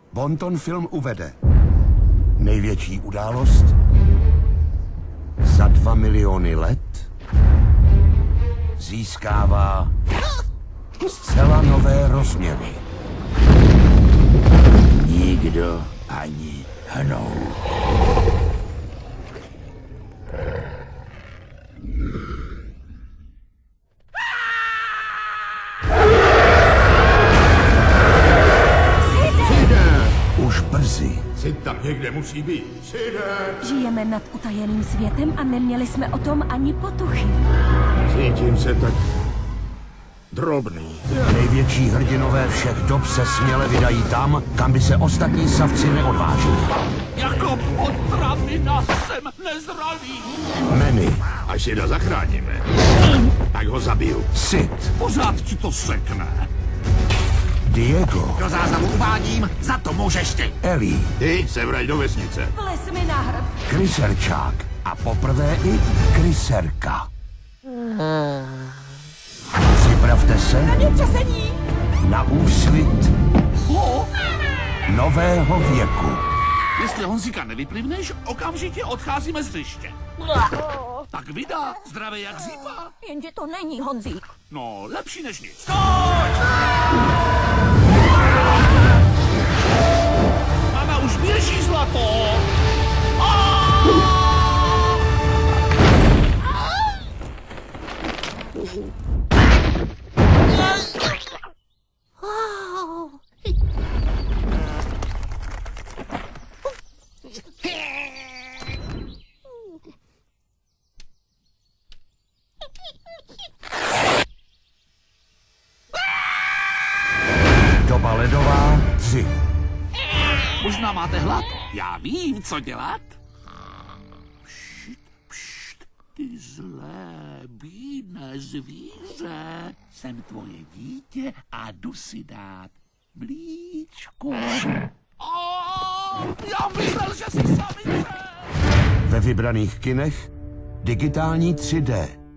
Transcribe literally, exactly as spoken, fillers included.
Bonton film uvede největší událost za dva miliony let získává zcela nové rozměry. Nikdo ani hnout. Už brzy. Sid tam někde musí být. Side! Žijeme nad utajeným světem a neměli jsme o tom ani potuchy. Cítím se tak drobný. Největší hrdinové všech dob se směle vydají tam, kam by se ostatní savci neodvážili. Jako potravina jsem nezralý. Manny, Až Sida zachráníme, tak ho zabiju. Sid, Pořád ti to sekne. Diego, Do záznamu uvádím, za to můžeš ty. Ellie, Ty se vrať do vesnice. Vles mi na hrb. Kryserčák a poprvé i Kryserka. Připravte se Přesení. na úsvit nového věku. Jestli Honzíka nevyplivneš, okamžitě odcházíme z hřiště. Tak vydá, zdravý jak zípa. Jenže to není Honzík. No, lepší než nic. Mama už běží, zlato! Doba ledová tři. Možná máte hlad? Já vím, co dělat. Pšt, pšt, ty zlé, bídné zvíře. Jsem tvoje dítě a jdu si dát mlíčko. Oh, já myslel, že jsi samice. Ve vybraných kinech digitální tři dé.